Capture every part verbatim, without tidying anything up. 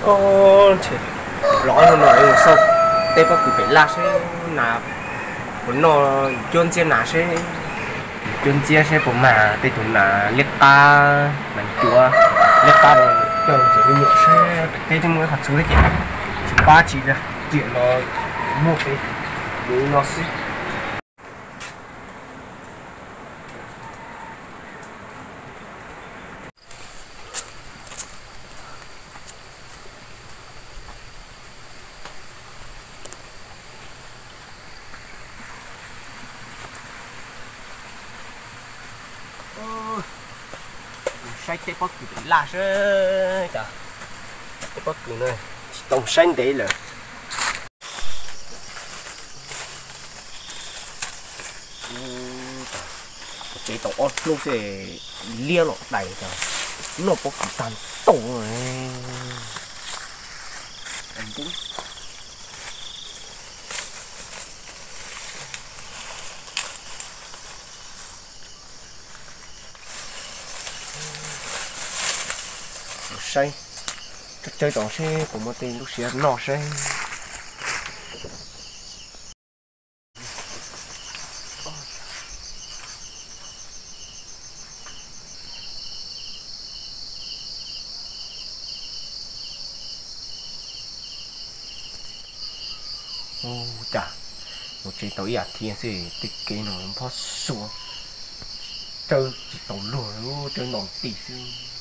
ô thì lõi nó nói một sau tây bắc cứ phải la sẽ là muốn nó chuyên chia là sẽ chuyên chia sẽ cũng mà tây tụi là liệt ta làm chúa liệt ta rồi chờ chỉ nhiều sẽ tây trong cái hạt chú đấy chị chỉ ba chỉ ra chuyện nó mua cái để nó sẽ sai tép bắc cứ la sơ chả tép bắc cứ này tổng xanh đấy là chế tổng ớt lúc sẽ lia lọ đầy chả nó có cả tàn tổng rồi anh tính say chơi tổng xe của một tên lúc xưa nọ say ô chà một chơi tối à thiên sẽ tích kế nó nó phát xuống chơi tổng lùa chơi nòng tỉ xưa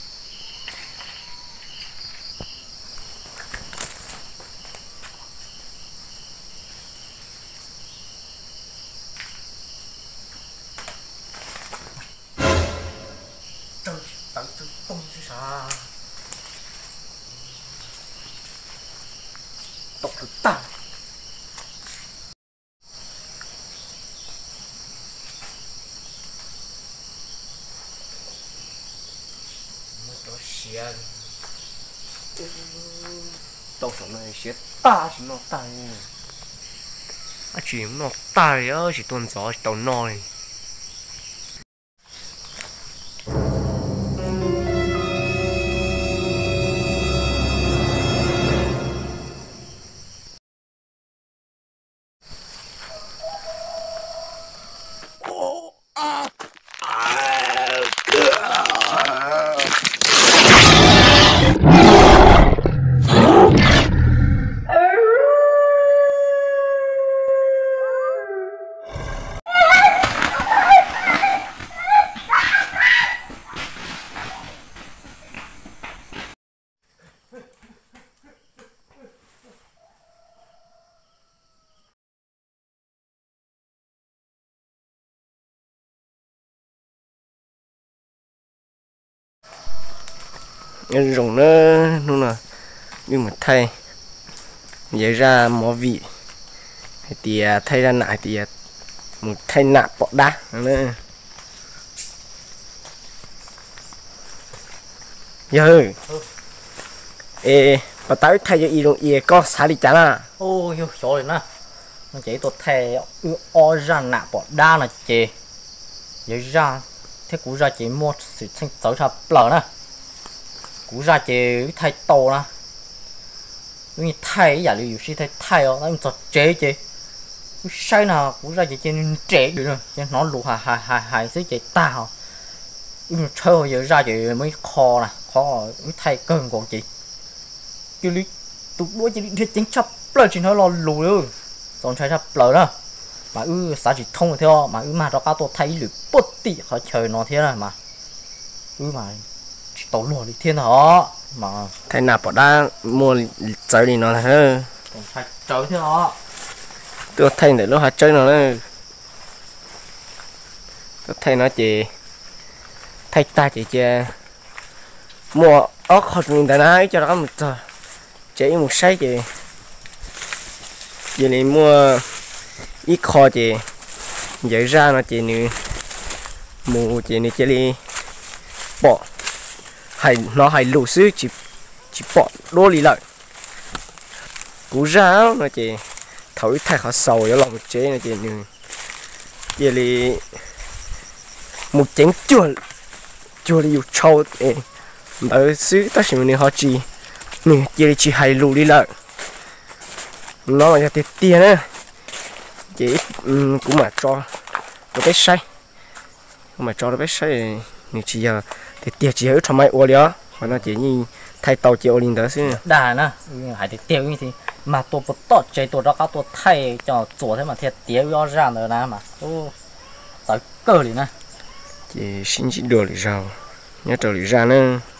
tặng cho tông chứ sao tộc thực ta nó có xiên tộc số này xiên ta chỉ nó ta à chỉ nó ta rồi chỉ tuần gió chỉ tàu nồi rồng nó luôn là nhưng mà thay vậy ra mỏ vị thì thay ra lại thì một thay nạp bọ đá nữa giờ ê bà tới thay cho y đồng y có xả đi chán à ôi yêu rồi nè nó chỉ tôi thay o ra nạp bọ đá là chị vậy ra thế cũng ra chỉ mua sự thanh xấu cho lờ nè cú ra chế thay to啦，因为thay giả liệu是thay thay哦，那用做chế chế，sai nào cú ra chế chế chế được rồi, chế nó lù hà hà hà hà xí chế ta hả, nhưng chơi giờ ra chế mới kho nè, kho mới thay cơn còn chị, cái lý tụt đuôi chế đi chính chấp lời chỉ nói lo lù luôn, còn chơi chấp lời đó, mà ư xã chỉ thông rồi theo, mà ư mà cho cao tổ thay lử bớt tị khỏi chơi nó thế này mà, ư mà tàu lùa đi thiên họ mà thay nạp bỏ đá mua chơi đi nó là hơn phải chơi thế họ tôi thay để lúc hạt chơi nó nữa tôi thay nó chỉ thay ta chỉ chơi mua ớt hột mình tại nãy cho nó một giờ chỉ một say chị giờ này mua ít kho chị dễ ra nó chị nữa mù chị này chị đi bỏ hay nó hay lù xứ chỉ chỉ bỏ đô đi lại cú ra nó chỉ thổi thay họ sầu cho lòng một chế này chị nữa giờ thì một chén chua chua đi trâu ở xứ ta chỉ mình họ chỉ nè chị chỉ hay lù đi lại nó là tiền tiền nữa chị um, cũng mà cho nó bé say cũng mà cho nó bé say nè chỉ giờ thì tiền chỉ ở trong máy ô liao mà nó chỉ như thay tàu chị ô linh đó xí đà nè hay thì tiêu như thế mà tôi bớt tọt chơi tôi đó các tôi thay cho chỗ thế mà thiệt tiêu do ra nữa nè mà ô sợ cơ liền nè chị xin chỉ đồ để rau nhớ đồ để ra nữa